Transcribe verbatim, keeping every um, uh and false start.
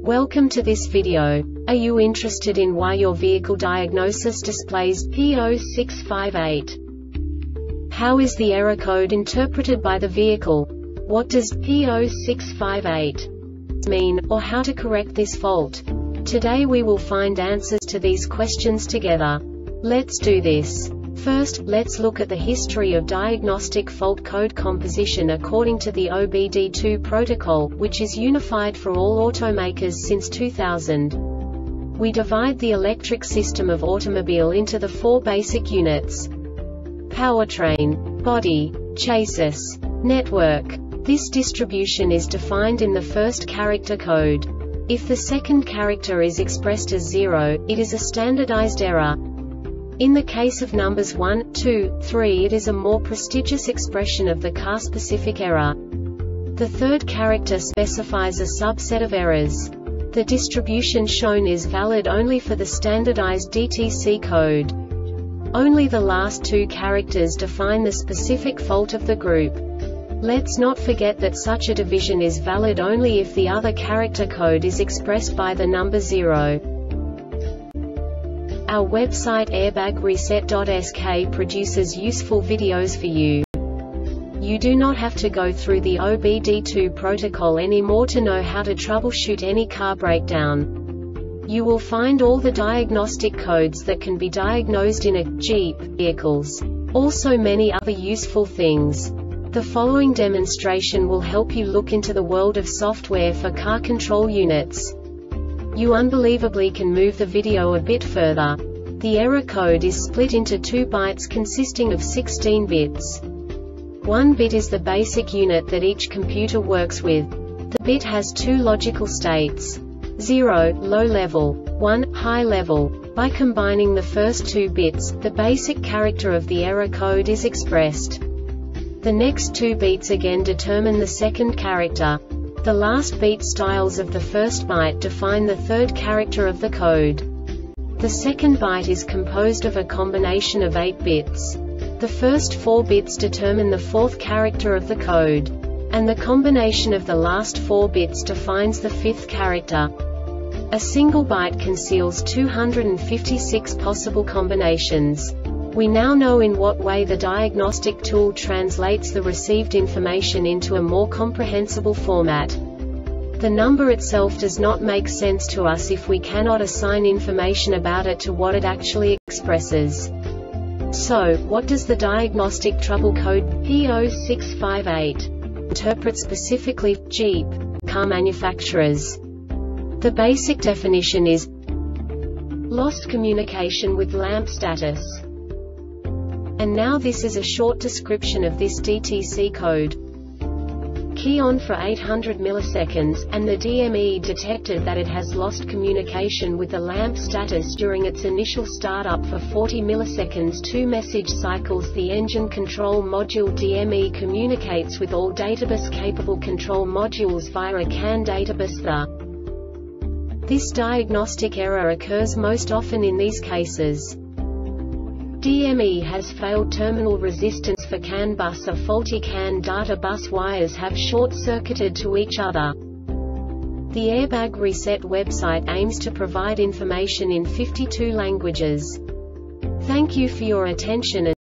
Welcome to this video. Are you interested in why your vehicle diagnosis displays P zero six five eight? How is the error code interpreted by the vehicle? What does P zero six five eight mean, or how to correct this fault? Today we will find answers to these questions together. Let's do this. First, let's look at the history of diagnostic fault code composition according to the O B D two protocol, which is unified for all automakers since two thousand. We divide the electric system of automobile into the four basic units: powertrain, body, chassis, network. This distribution is defined in the first character code. If the second character is expressed as zero, it is a standardized error. In the case of numbers one, two, three, it is a more prestigious expression of the car-specific error. The third character specifies a subset of errors. The distribution shown is valid only for the standardized D T C code. Only the last two characters define the specific fault of the group. Let's not forget that such a division is valid only if the other character code is expressed by the number zero. Our website airbag reset dot S K produces useful videos for you. You do not have to go through the O B D two protocol anymore to know how to troubleshoot any car breakdown. You will find all the diagnostic codes that can be diagnosed in a Jeep vehicles. Also many other useful things. The following demonstration will help you look into the world of software for car control units. You unbelievably can move the video a bit further. The error code is split into two bytes consisting of sixteen bits. One bit is the basic unit that each computer works with. The bit has two logical states: zero, low level, one, high level. By combining the first two bits, the basic character of the error code is expressed. The next two bits again determine the second character. The last beat styles of the first byte define the third character of the code. The second byte is composed of a combination of eight bits. The first four bits determine the fourth character of the code. And the combination of the last four bits defines the fifth character. A single byte conceals two hundred fifty-six possible combinations. We now know in what way the diagnostic tool translates the received information into a more comprehensible format. The number itself does not make sense to us if we cannot assign information about it to what it actually expresses. So, what does the diagnostic trouble code P zero six five eight interpret specifically for Jeep car manufacturers? The basic definition is lost communication with lamp status. And now this is a short description of this D T C code. Key on for eight hundred milliseconds, and the D M E detected that it has lost communication with the lamp status during its initial startup for forty milliseconds. Two message cycles. The engine control module D M E communicates with all databus-capable control modules via a C A N databus. The This diagnostic error occurs most often in these cases: D M E has failed terminal resistance for C A N bus. A faulty C A N data bus wires have short-circuited to each other. The Airbag Reset website aims to provide information in fifty-two languages. Thank you for your attention.